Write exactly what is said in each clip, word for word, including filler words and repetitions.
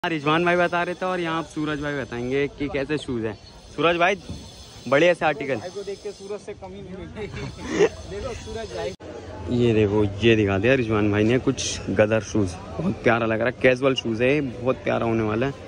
रिजवान भाई बता रहे थे और यहाँ सूरज भाई बताएंगे कि कैसे शूज है। सूरज भाई बढ़िया से आर्टिकल को देख के सूरज से कमी नहीं देखो सूरज भाई, ये देखो ये दिखा दिया रिजवान भाई ने कुछ गदर शूज, बहुत प्यारा लग रहा है। कैजुअल शूज है, बहुत प्यारा होने वाला है।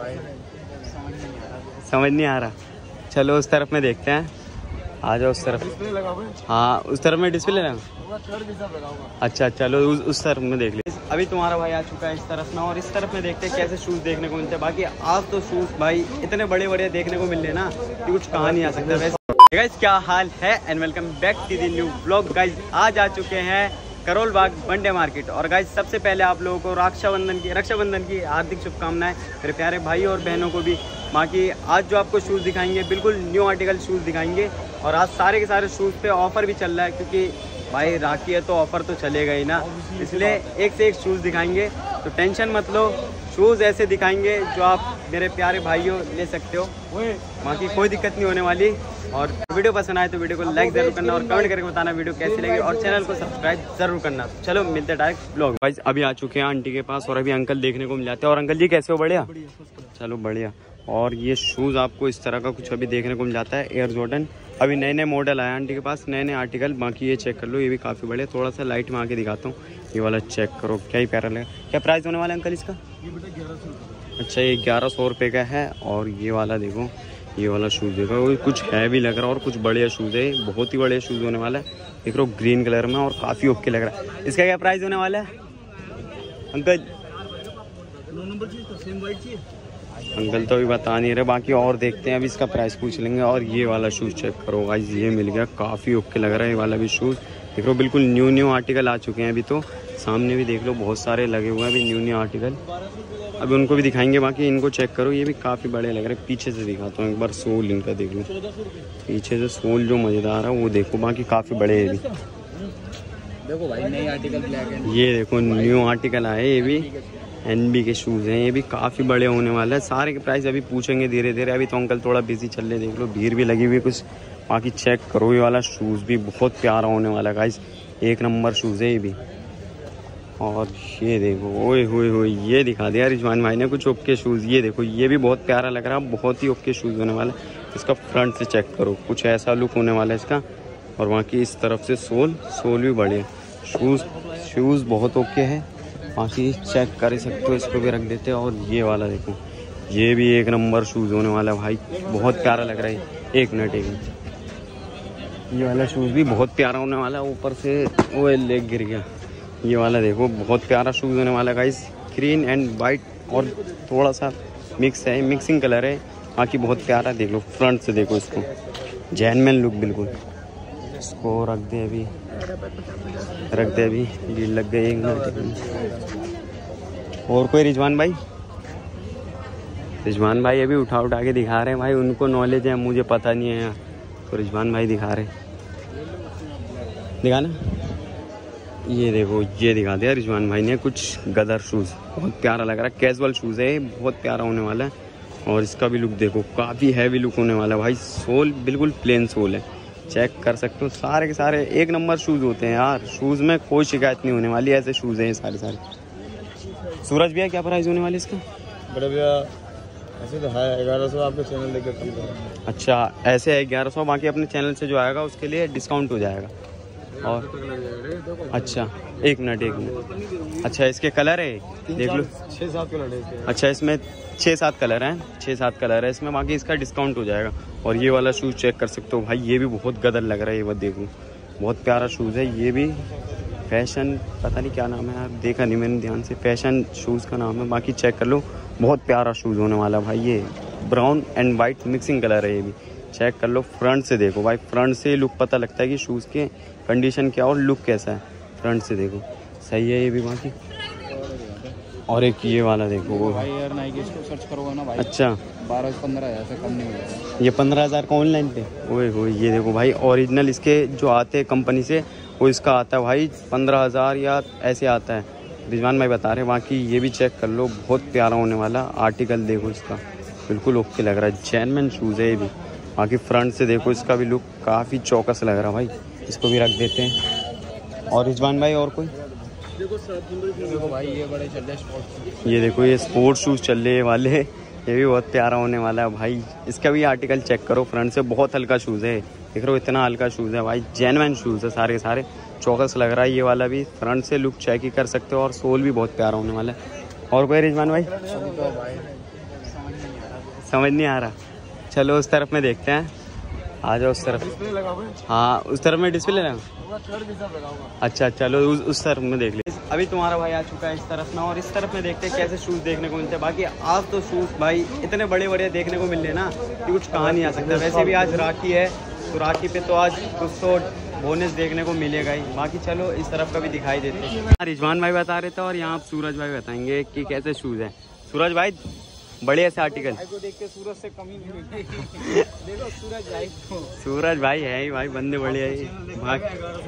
समझ नहीं आ रहा, चलो उस तरफ में देखते हैं। आ जाओ उस तरफ। हाँ उस तरफ में डिस्प्ले लगा। अच्छा चलो उस, उस तरफ में देख ले। अभी तुम्हारा भाई आ चुका है इस तरफ में और इस तरफ में देखते हैं कैसे शूज देखने को मिलते हैं। बाकी आज तो शूज भाई इतने बड़े बड़े देखने को मिल रहे ना कि कुछ कहा नहीं आ सकता। वैसे गाइस क्या हाल है and welcome back to the new vlog. Guys आज आ चुके हैं करोल बाग मंडे मार्केट। और गाइस सबसे पहले आप लोगों को रक्षाबंधन की रक्षाबंधन की हार्दिक शुभकामनाएं मेरे प्यारे भाई और बहनों को भी। बाकी आज जो आपको शूज़ दिखाएंगे बिल्कुल न्यू आर्टिकल शूज़ दिखाएंगे और आज सारे के सारे शूज़ पे ऑफ़र भी चल रहा है, क्योंकि भाई राखी है तो ऑफ़र तो चलेगा ही ना, इसलिए एक से एक शूज़ दिखाएंगे। तो टेंशन मत लो, शूज़ ऐसे दिखाएंगे जो आप मेरे प्यारे भाइयों ले सकते हो, बाकी कोई दिक्कत नहीं होने वाली। और वीडियो पसंद आए तो वीडियो को लाइक जरूर करना और कमेंट करके बताना वीडियो कैसी लगी और चैनल को सब्सक्राइब जरूर करना। चलो मिलते हैं डायरेक्ट ब्लॉग। गाइस अभी आ चुके हैं आंटी के पास और अभी अंकल देखने को मिल जाते हैं। और अंकल जी कैसे हो? बढ़िया, चलो बढ़िया। और ये शूज़ आपको इस तरह का कुछ अभी देखने को मिल जाता है, एयर जॉर्डन। अभी नए नए मॉडल आया आंटी के पास, नए नए आर्टिकल। बाकी ये चेक कर लो, ये भी काफ़ी बड़े। थोड़ा सा लाइट में आके दिखाता हूँ, ये वाला चेक करो, क्या ही प्यारा लगा। क्या प्राइस होने वाला है अंकल इसका? अच्छा ये ग्यारह सौ रुपये का है। और ये वाला देखो, ये वाला शूज़ देखो, कुछ हैवी लग रहा है और कुछ बढ़िया शूज़ है, बहुत ही बड़े शूज़ होने वाला है। देख लो ग्रीन कलर में और काफ़ी ओके लग रहा है। इसका क्या प्राइस होने वाला है अंकल? अंकल तो अभी बता नहीं रहे, बाकी और देखते हैं, अभी इसका प्राइस पूछ लेंगे। और ये वाला शूज़ चेक करो गाइस, ये मिल गया, काफ़ी ओके लग रहा है ये वाला भी शूज़। देख लो बिल्कुल न्यू न्यू आर्टिकल आ चुके हैं अभी तो। सामने भी देख लो बहुत सारे लगे हुए हैं अभी न्यू न्यू आर्टिकल, अभी उनको भी दिखाएंगे। बाकी इनको चेक करो, ये भी काफ़ी बड़े लग रहे हैं। पीछे से दिखाता हूँ एक बार, सोल इनका देख लो, पीछे से सोल जो मज़ेदार है वो देखो। बाकी काफ़ी बड़े हैं भी, देखो भाई नई आर्टिकल ब्लैक है, ये देखो न्यू आर्टिकल आए, ये भी एनबी के शूज़ हैं, ये भी काफ़ी बड़े होने वाले हैं। सारे के प्राइस अभी पूछेंगे धीरे धीरे, अभी तो अंकल थोड़ा बिजी चल रहे, देख लो भीड़ भी लगी हुई है कुछ। बाकी चेक करो, ये वाला शूज़ भी बहुत प्यारा होने वाला है गाइस, एक नंबर शूज़ है ये भी। और ये देखो, ओए होए होए, ये दिखा दिया रिजवान भाई ने कुछ ओके शूज़। ये देखो ये भी बहुत प्यारा लग रहा है, बहुत ही ओके शूज़ होने वाला है। इसका फ्रंट से चेक करो, कुछ ऐसा लुक होने वाला है इसका। और बाकी इस तरफ से सोल सोल भी बढ़िया, शूज़ शूज़ बहुत ओके है। बाकी चेक कर ही सकते हो, इसको भी रख देते हैं। और ये वाला देखो, ये भी एक नंबर शूज़ होने वाला है भाई, बहुत प्यारा लग रहा है। एक मिनट एक मिनट, ये वाला शूज़ भी बहुत प्यारा होने वाला है। ऊपर से वो लेग गिर गया, ये वाला देखो बहुत प्यारा शूज़ होने वाला है गाइस, ग्रीन एंड वाइट और थोड़ा सा मिक्स है, मिक्सिंग कलर है। बाकी बहुत प्यारा, देख लो फ्रंट से देखो इसको, जेन्युइन लुक बिल्कुल। इसको रख दे अभी, रख दे अभी, लीड लग गई एक मिनट। और कोई रिजवान भाई? रिजवान भाई अभी उठा उठा के दिखा रहे हैं भाई, उनको नॉलेज है, मुझे पता नहीं है। तो रिजवान भाई दिखा रहे, दिखाना। ये देखो ये दिखा दिया रिजवान भाई ने कुछ गदर शूज़, बहुत प्यारा लग रहा है। कैजुअल शूज़ है, बहुत प्यारा होने वाला है। और इसका भी लुक देखो, काफ़ी हैवी लुक होने वाला है भाई। सोल बिल्कुल प्लेन सोल है, चेक कर सकते हो। सारे के सारे एक नंबर शूज़ होते हैं यार, शूज़ में कोई शिकायत नहीं होने वाली, ऐसे शूज़ हैं ये सारे सारे। सूरज भैया क्या प्राइस होने वाले इसका? बड़े भैया ऐसे तो है ग्यारह सौ, आपके चैनल लेकर। अच्छा ऐसे है ग्यारह सौ, बाकी अपने चैनल से जो आएगा उसके लिए डिस्काउंट हो जाएगा। और अच्छा एक मिनट एक मिनट, अच्छा इसके कलर है देख लो, छः सात कलर है। अच्छा इसमें छः सात कलर हैं, छः सात कलर है इसमें, बाकी इसका डिस्काउंट हो जाएगा। और ये वाला शूज़ चेक कर सकते हो भाई, ये भी बहुत गदर लग रहा है, ये वो देखो बहुत प्यारा शूज़ है। ये भी फैशन, पता नहीं क्या नाम है यार, देखा नहीं मैंने ध्यान से, फैशन शूज़ का नाम है। बाकी चेक कर लो, बहुत प्यारा शूज़ होने वाला भाई। ये brown and white mixing colour है, ये भी चेक कर लो। फ्रंट से देखो भाई, फ्रंट से लुक पता लगता है कि शूज़ के कंडीशन क्या और लुक कैसा है। फ्रंट से देखो सही है ये भी। बाकी और एक ये वाला देखो वो भाई यार नाइकी इसको सर्च करोगे ना भाई, अच्छा बारह से पंद्रह हज़ार से कम नहीं होगा। ये पंद्रह हज़ार का ऑनलाइन पे, ओए हो ये देखो भाई, ओरिजिनल इसके जो आते हैं कंपनी से वो इसका आता है भाई पंद्रह हज़ार या ऐसे आता है, रिजवान भाई बता रहे हैं। बाकी ये भी चेक कर लो, बहुत प्यारा होने वाला आर्टिकल, देखो इसका बिल्कुल ओके लग रहा है, जेन्युइन शूज़ है ये भी। बाकी फ्रंट से देखो इसका भी लुक काफ़ी चौकस लग रहा है भाई, इसको भी रख देते हैं। और रिजवान भाई और कोई देखो भाई ये बड़े चल रहे स्पोर्ट्स। ये देखो ये स्पोर्ट्स शूज़ चल रहे वाले, ये भी बहुत प्यारा होने वाला है भाई। इसका भी आर्टिकल चेक करो, फ्रंट से बहुत हल्का शूज़ है, देख रहे हो इतना हल्का शूज़ है भाई, जेन्युइन शूज़ है सारे सारे, चौकस लग रहा है ये वाला भी। फ्रंट से लुक चेक ही कर सकते हो और सोल भी बहुत प्यारा होने वाला है। और कोई रिजवान भाई समझ नहीं आ रहा, चलो उस तरफ में देखते हैं, आ जाओ उस तरफ। हाँ उस तरफ में डिस्प्ले लगा, अच्छा चलो उस, उस तरफ में देख ले। अभी तुम्हारा भाई आ चुका है इस तरफ में, और इस तरफ में देखते हैं कैसे शूज़ देखने को मिलते हैं। बाकी आज तो शूज़ भाई इतने बड़े बड़े देखने को मिल रहे ना कि कुछ कहा नहीं आ सकता। वैसे भी आज राखी है, तो राखी पे तो आज कुछ तो बोनस देखने को मिलेगा ही। बाकी चलो इस तरफ का भी दिखाई देते हैं। रिजवान भाई बता रहे थे और यहाँ सूरज भाई बताएंगे कि कैसे शूज़ हैं। सूरज भाई बड़े ऐसे आर्टिकल को देख के सूरज से कमी नहीं देखो सूरज भाई को, सूरज भाई है ही भाई, बंदे बड़े है भाई।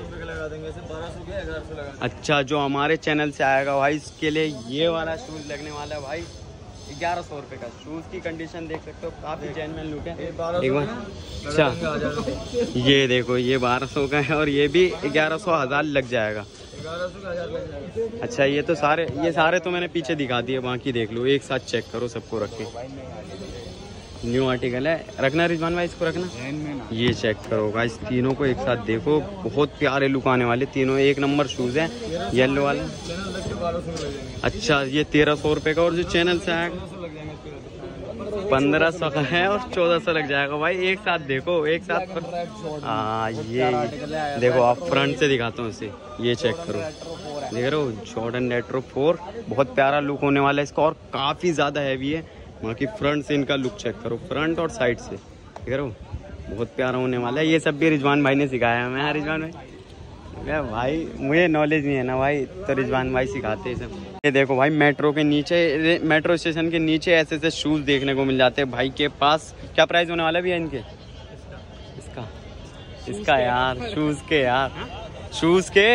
अच्छा जो हमारे चैनल से आएगा भाई इसके लिए ये वाला शूज़ लगने वाला है भाई ग्यारह सौ रुपये का। शूज़ की कंडीशन देख सकते हो, काफ़ी जेन्युइन लुक है एक बार। अच्छा ये देखो ये बारह सौ का है और ये भी ग्यारह सौ हज़ार लग जाएगा। अच्छा ये तो सारे ये सारे तो मैंने पीछे दिखा दिए, बाकी देख लो एक साथ चेक करो सबको रख के। न्यू आर्टिकल है, रखना रिजवान भाई इसको रखना। ये चेक करो गाइस, तीनों को एक साथ देखो, बहुत प्यारे लुक आने वाले, तीनों एक नंबर शूज़ हैं। येलो वाला अच्छा ये तेरह सौ रुपये का, और जो चैनल से आएगा पंद्रह सौ का है और चौदह सौ लग जाएगा भाई। एक साथ देखो एक साथ। हाँ ये देखो आप फ्रंट से दिखाता हूँ इसे, ये चेक करो, देख रहे हो जॉर्डन रेट्रो फोर, बहुत प्यारा लुक होने वाला है इसका और काफ़ी ज़्यादा हैवी है। बाकी फ्रंट से इनका लुक चेक करो, फ्रंट और साइड से, देख रहे हो बहुत प्यारा होने वाला है। ये सब भी रिजवान भाई ने सिखाया हमें। हाँ रिजवान भाई भाई मुझे नॉलेज नहीं है ना भाई, तो रिजवान भाई सिखाते हैं सब। ये देखो भाई मेट्रो के नीचे, मेट्रो स्टेशन के नीचे ऐसे ऐसे शूज़ देखने को मिल जाते हैं भाई के पास। क्या प्राइस होने वाला भी है इनके? इसका इसका यार शूज़ के यार शूज़ के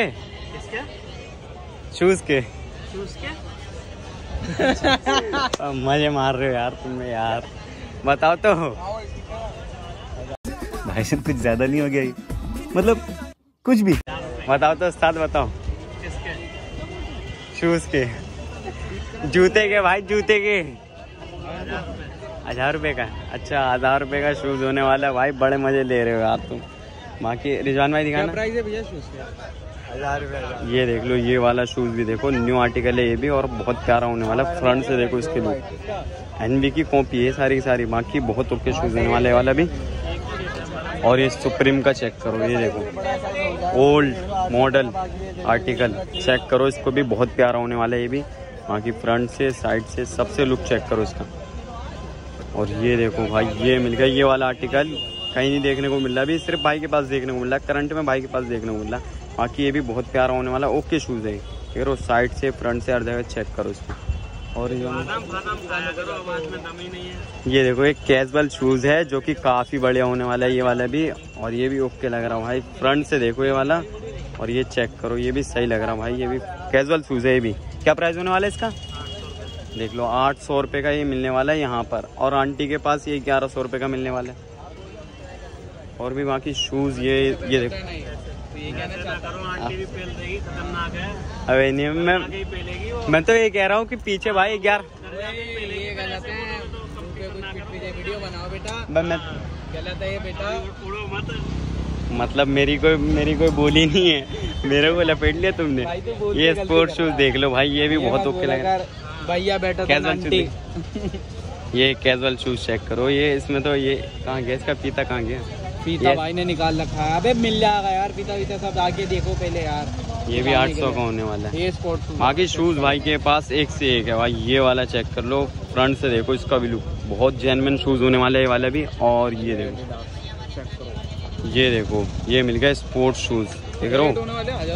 शूज़ के शूज़ के मजे मार रहे हो यार तुम्हें यार, बताओ तो भाई से कुछ ज्यादा नहीं हो गया, मतलब कुछ भी बताओ तो उस्ताद बताओ। शूज़ के जूते के भाई, जूते के हजार रुपये का। अच्छा हजार रुपये का शूज़ होने वाला है भाई, बड़े मजे ले रहे हो यार तुम। बाकी रिजवान भाई दिखाना प्राइस है भैया शूज़ का? हजार रुपये। ये देख लो ये वाला शूज़ भी देखो, न्यू आर्टिकल है ये भी और बहुत प्यारा होने वाला। फ्रंट से देखो इसके लुक, एनबी की कॉपी है सारी सारी। बाकी बहुत ओके शूज़ होने वाले वाला भी। और ये सुप्रीम का चेक करो, ये देखो ओल्ड मॉडल आर्टिकल चेक करो, इसको भी बहुत प्यारा होने वाला है ये भी। बाकी फ्रंट से साइड से सबसे लुक चेक करो इसका। और ये देखो भाई ये मिल गया, ये वाला आर्टिकल कहीं नहीं देखने को मिल रहा, अभी सिर्फ भाई के पास देखने को मिल रहा है, करंट में भाई के पास देखने को मिल रहा है। बाकी ये भी बहुत प्यारा होने वाला, ओके शूज़ है। ठीक है साइड से फ्रंट से हर जगह चेक करो इसको। और ये देखो एक कैजुअल शूज़ है जो कि काफ़ी बढ़िया होने वाला है ये वाला भी, और ये भी ओके लग रहा है भाई। फ्रंट से देखो ये वाला, और ये चेक करो ये भी सही लग रहा है भाई, ये भी कैजुअल शूज़ है ये भी। क्या प्राइस होने वाला है इसका? देख लो आठ सौ रुपये का ये मिलने वाला है यहाँ पर, और आंटी के पास ये ग्यारह सौ रुपये का मिलने वाला है। और भी बाकी शूज़ ये ये देखो, अबे नहीं मैं मैं तो ये कह रहा हूँ कि पीछे भाई ग्यारह वीडियो बनाओ बेटा, मैं गलत है ये बेटा, मतलब मेरी कोई मेरी कोई बोली नहीं है, मेरे को लपेट लिया तुमने। ये स्पोर्ट्स शूज देख लो भाई, ये भी बहुत ओके लग रहा है भैया बेटा। कैजुअल शूज, ये कैजुअल शूज चेक करो, ये इसमें तो ये कहाँ गया, इसका फीता कहाँ गया? फीता भाई ने निकाल रखा है, अबे मिल जाएगा यार फीता वीता सब, आके देखो पहले यार। ये भी आठ सौ का होने वाला है। ये स्पोर्ट्स बाकी शूज भाई के पास एक से एक है भाई, ये वाला चेक कर लो, फ्रंट से देखो इसका भी लुक, बहुत जेन्युइन शूज होने वाला है ये वाला भी। और ये देखो ये देखो ये मिल गया स्पोर्ट्स शूज, देख रहे हो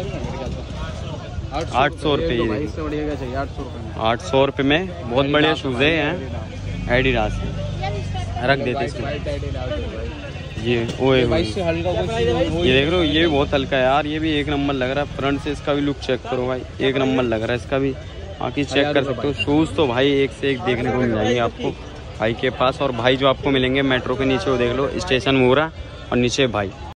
आठ सौ रुपये, आठ सौ रुपये में बहुत बढ़िया शूज है यहाँ एडिडास, रख देते इसमें। ये ओए ओए ये देख रहे हो, ये भी बहुत हल्का है यार, ये भी एक नंबर लग रहा है। फ्रंट से इसका भी लुक चेक करो भाई, एक नंबर लग रहा है इसका भी। बाकी चेक कर सकते हो शूज़ तो भाई एक से एक देखने को मिल जाएंगे आपको भाई के पास। और भाई जो आपको मिलेंगे मेट्रो के नीचे, वो देख लो स्टेशन मोरा और नीचे भाई।